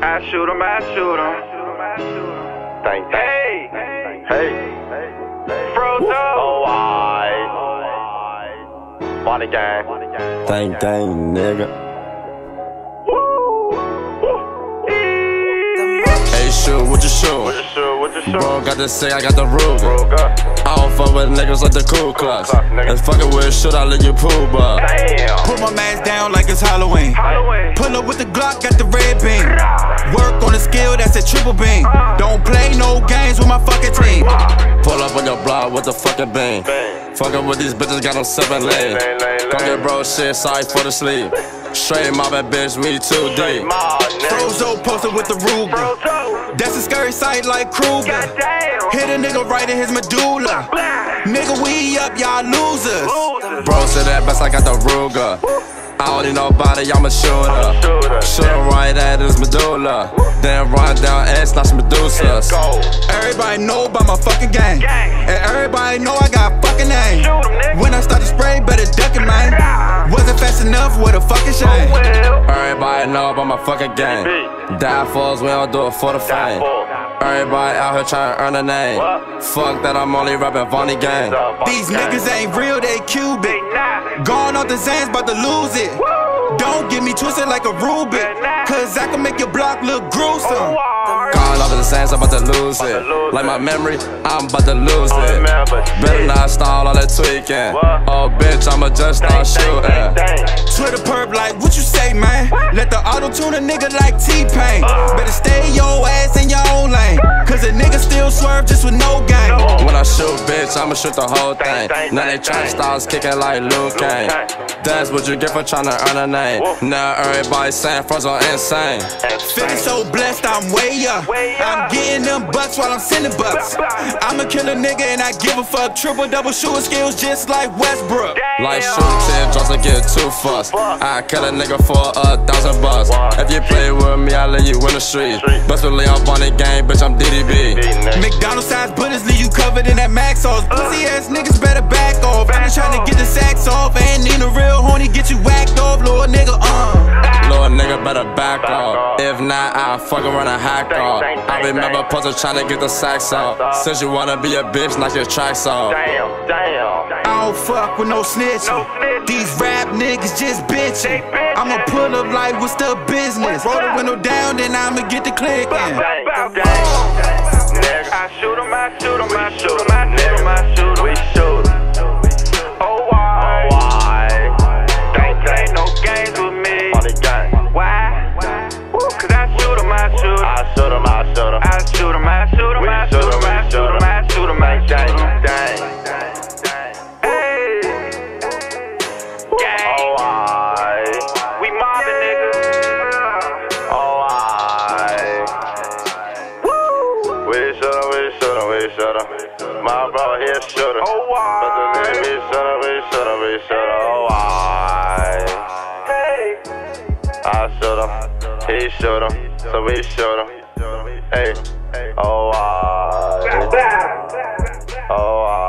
I shoot 'em, I shoot 'em. Thank you. Hey, Hey. Frozo. Oh, Body gang. Dang, nigga. Hey, shoot, what you shoot? What you shoot? Bro, got the sick, I got the Ruger. Broke up. I don't fuck with niggas like the Ku Klux. nigga. And fucking with shit, I let you poo, but Damn. Put my mask down like it's Halloween. Pull up with the Glock, got the red beam. Work on the skill, that's a triple beam. Don't play no games with my fucking team. pull up on your block with the fucking beam. Fucking with these bitches, got them 7 lanes. Go get bro shit, sorry for the sleep. Straight mob that bitch, me too deep. Frozo posted with the Ruger. That's a scary sight like Kruger. Hit a nigga right in his medulla. Nigga, we up, y'all losers. Bro said that best, I got the Ruger. I don't need nobody, I'm a shooter. Shoot him right at his medulla. Then run down and snatch Medusas. Everybody know about my fucking gang. And everybody know I got a fucking name. When I start to spray, better duck it, man. Wasn't fast enough, what a fucking shame. Everybody know about my fucking gang. Die for us, we don't do it for the fame. Everybody out here trying to earn a name. Fuck that, I'm only rapping Vonnie gang. These niggas ain't real, they Cuban. Gone off the Zans, about to lose it. Don't get me twisted like a Rubik, cause I can make your block look gruesome. Gone off the sands, I'm about to lose it. Like my memory, I'm about to lose it. Better not stall all that tweaking. Oh bitch, I'ma just start shooting. Twitter perp like, what you say, man? Let the auto-tune a nigga like T-Pain. Better stay your ass in your own lane, cause a nigga still swerve just with no game. When I shoot, bitch, I'ma shoot the whole thing. Now they tryna start kicking like Luke Kane. That's what you get for tryna earn a name. Now everybody saying Frozo insane. Feeling so blessed, I'm way up. I'm getting them bucks while I'm sending bucks. I'ma kill a nigga and I give a fuck. Triple double shooting skills just like Westbrook. Like shooting 10 drops and get too fussed. I kill a nigga for $1,000. If you play with me, I let you in the street. Best believe I'm Vonnie gang, bitch, I'm DDB. McDonald's sized bullets leave you covered in that max sauce. Pussy ass niggas better back off. I'm just trying to get the sacks off. Ain't need a real horny, get you whacked off, little nigga. Little nigga better back off. If not, I'll fucking run a hack off. I remember puzzle trying to get the sacks off. Since you wanna be a bitch, knock your tracks off. I don't fuck with no snitching. These rap niggas just bitching. I'ma pull up like, what's the business? Roll the window down, then I'ma get the clicking. I shoot 'em, I shoot 'em, I shoot 'em, I shoot 'em, I shoot 'em. We shoot 'em. Oh, why? Don't play no games with me. Body gang. Why? Cause I shoot 'em, I shoot 'em. I shoot 'em. I shoot 'em, I shoot 'em, I shoot 'em, I shoot 'em, I shoot 'em, I shoot 'em. Hey, gang. We mobbing niggas. We shoot 'em. My bro here shoot 'em. Oh, why? We shoot 'em. Hey. I shoot 'em. He shoot 'em. So we shoot 'em. Hey. Oh, Bow, bow. oh,